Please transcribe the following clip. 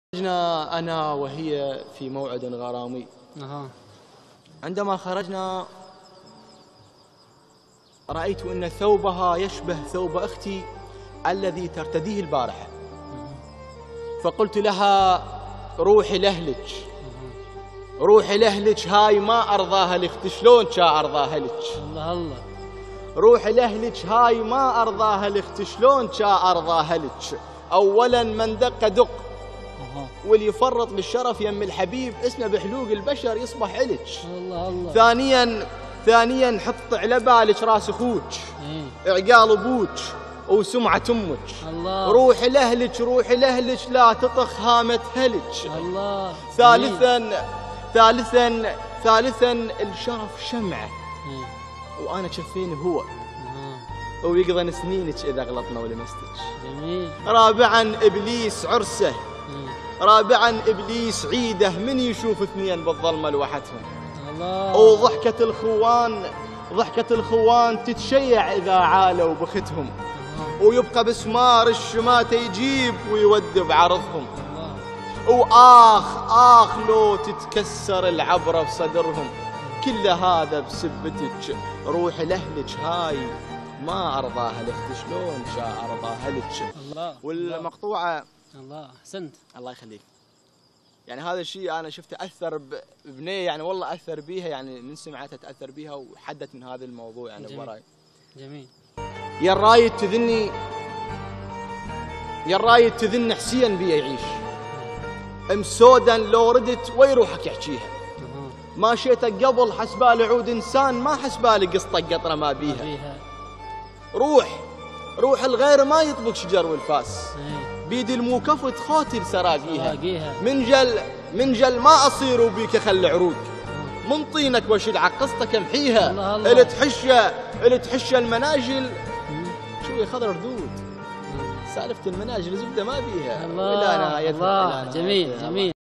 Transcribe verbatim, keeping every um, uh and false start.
خرجنا أنا وهي في موعد غرامي. أها. عندما خرجنا رأيت أن ثوبها يشبه ثوب أختي الذي ترتديه البارحة، فقلت لها روحي لأهلك، روحي لأهلك، هاي ما أرضاها لك، شلون شا أرضاها لك؟ الله الله. روحي لأهلك، هاي ما أرضاها لك، شلون شا أرضاها لك؟ أولا من دق دق، واللي يفرط بالشرف يم الحبيب اسمه بحلوق البشر يصبح إلك. الله الله. ثانيا ثانيا حط على بالك راس اخوك، إيه؟ عقال ابوك وسمعة امك. الله. روحي لاهلك، روحي لاهلك، لا تطخ هامة هلك. الله. ثالثا ثالثا ثالثا الشرف شمعة، إيه؟ وانا شفيني هو أها. ويقضن سنينك اذا غلطنا ولمستك. جميل. رابعا ابليس عرسه، إيه؟ رابعا ابليس عيده، من يشوف اثنين بالظلمه لوحدهم. الله. وضحكة الخوان، ضحكة الخوان تتشيع إذا عالوا بختهم، ويبقى بسمار الشماتة يجيب ويود بعرضهم. وآخ آخ لو تتكسر العبرة بصدرهم. كل هذا بسبتك، روحي لأهلك، هاي ما أرضاها لك، شلون شا أرضاها لك. الله. والمقطوعة الله أحسنت. الله يخليك. يعني هذا الشيء أنا شفته أثر ببنية، يعني والله أثر بيها، يعني من سمعتها تأثر بيها وحدت من هذا الموضوع يعني بوراي. جميل. يا الرايد تذني، يا الرايد تذن حسين بيه يعيش، مسودا لو ردت ويروحك يحكيها. ما شيتك قبل حسبال عود إنسان، ما حسبال قسطة قطرة ما بيها. روح روح الغير ما يطبق شجر والفاس، بيد الموكفة خوتي سراقيها. من جل من جل ما أصير بيك خل عروق، من طينك وشل عقصتك امحيها. اللي تحشه اللي تحشه المناجل شوية خضر ردود، سالفة المناجل زبدة ما بيها. الله. الله. جميل جميل.